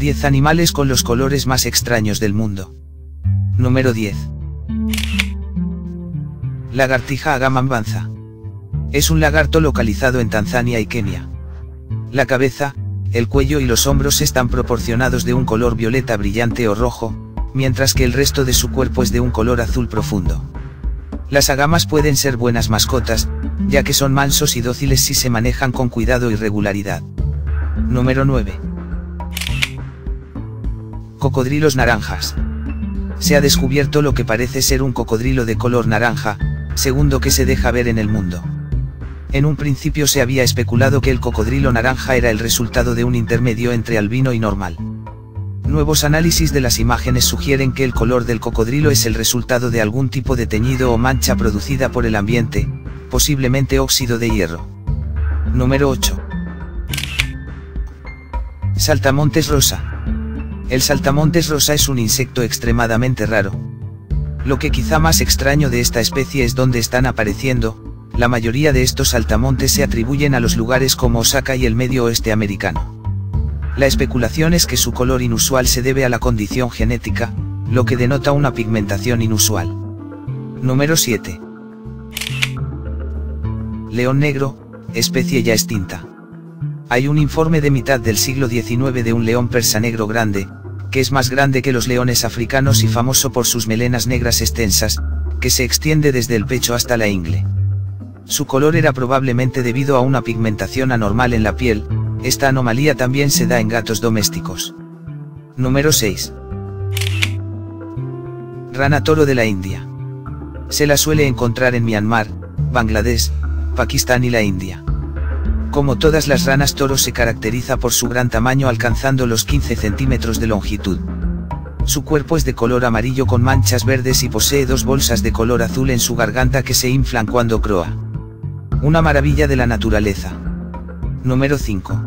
10 animales con los colores más extraños del mundo. Número 10. Lagartija agamambanza. Es un lagarto localizado en Tanzania y Kenia. La cabeza, el cuello y los hombros están proporcionados de un color violeta brillante o rojo, mientras que el resto de su cuerpo es de un color azul profundo. Las agamas pueden ser buenas mascotas, ya que son mansos y dóciles si se manejan con cuidado y regularidad. Número 9. Cocodrilos naranjas. Se ha descubierto lo que parece ser un cocodrilo de color naranja, segundo que se deja ver en el mundo. En un principio se había especulado que el cocodrilo naranja era el resultado de un intermedio entre albino y normal. Nuevos análisis de las imágenes sugieren que el color del cocodrilo es el resultado de algún tipo de teñido o mancha producida por el ambiente, posiblemente óxido de hierro. Número 8. Saltamontes rosa. El saltamontes rosa es un insecto extremadamente raro. Lo que quizá más extraño de esta especie es dónde están apareciendo. La mayoría de estos saltamontes se atribuyen a los lugares como Osaka y el medio oeste americano. La especulación es que su color inusual se debe a la condición genética, lo que denota una pigmentación inusual. Número 7. León negro, especie ya extinta. Hay un informe de mitad del siglo XIX de un león persa negro grande, que es más grande que los leones africanos y famoso por sus melenas negras extensas, que se extiende desde el pecho hasta la ingle. Su color era probablemente debido a una pigmentación anormal en la piel. Esta anomalía también se da en gatos domésticos. Número 6. Rana toro de la India. Se la suele encontrar en Myanmar, Bangladesh, Pakistán y la India. Como todas las ranas toro se caracteriza por su gran tamaño alcanzando los 15 centímetros de longitud. Su cuerpo es de color amarillo con manchas verdes y posee dos bolsas de color azul en su garganta que se inflan cuando croa. Una maravilla de la naturaleza. Número 5.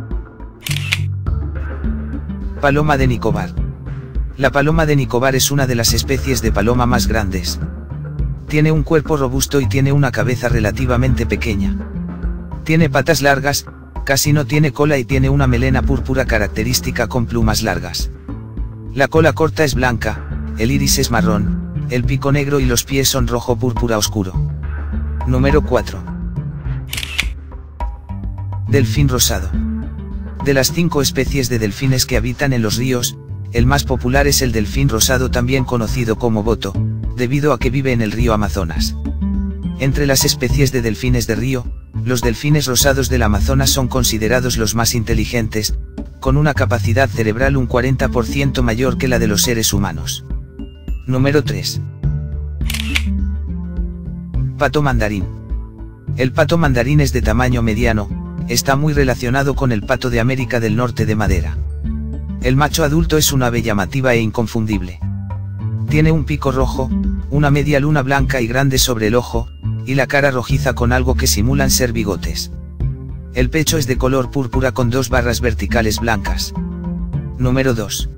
Paloma de Nicobar. La paloma de Nicobar es una de las especies de paloma más grandes. Tiene un cuerpo robusto y tiene una cabeza relativamente pequeña. Tiene patas largas, casi no tiene cola y tiene una melena púrpura característica con plumas largas. La cola corta es blanca, el iris es marrón, el pico negro y los pies son rojo púrpura oscuro. Número 4. Delfín rosado. De las 5 especies de delfines que habitan en los ríos, el más popular es el delfín rosado, también conocido como boto, debido a que vive en el río Amazonas. Entre las especies de delfines de río, los delfines rosados del Amazonas son considerados los más inteligentes, con una capacidad cerebral un 40% mayor que la de los seres humanos. Número 3. Pato mandarín. El pato mandarín es de tamaño mediano, está muy relacionado con el pato de América del Norte de madera. El macho adulto es un ave llamativa e inconfundible. Tiene un pico rojo, una media luna blanca y grande sobre el ojo, y la cara rojiza con algo que simulan ser bigotes. El pecho es de color púrpura con 2 barras verticales blancas. Número 2.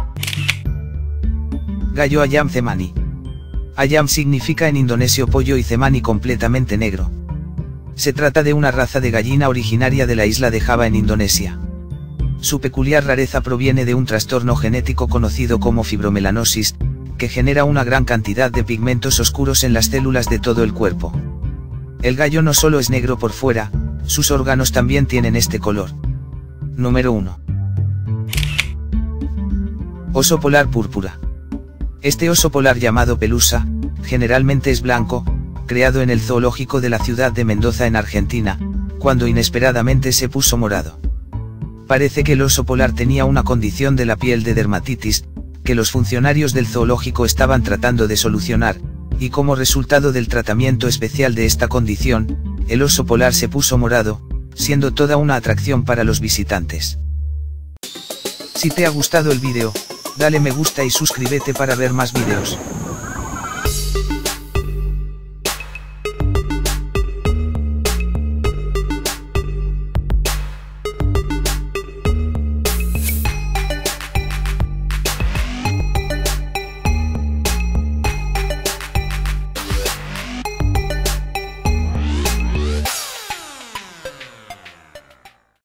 Gallo ayam cemani. Ayam significa en indonesio pollo y cemani completamente negro. Se trata de una raza de gallina originaria de la isla de Java en Indonesia. Su peculiar rareza proviene de un trastorno genético conocido como fibromelanosis, que genera una gran cantidad de pigmentos oscuros en las células de todo el cuerpo. El gallo no solo es negro por fuera, sus órganos también tienen este color. Número 1. Oso polar púrpura. Este oso polar llamado pelusa, generalmente es blanco, creado en el zoológico de la ciudad de Mendoza en Argentina, cuando inesperadamente se puso morado. Parece que el oso polar tenía una condición de la piel de dermatitis, que los funcionarios del zoológico estaban tratando de solucionar, y como resultado del tratamiento especial de esta condición, el oso polar se puso morado, siendo toda una atracción para los visitantes. Si te ha gustado el vídeo, dale me gusta y suscríbete para ver más vídeos.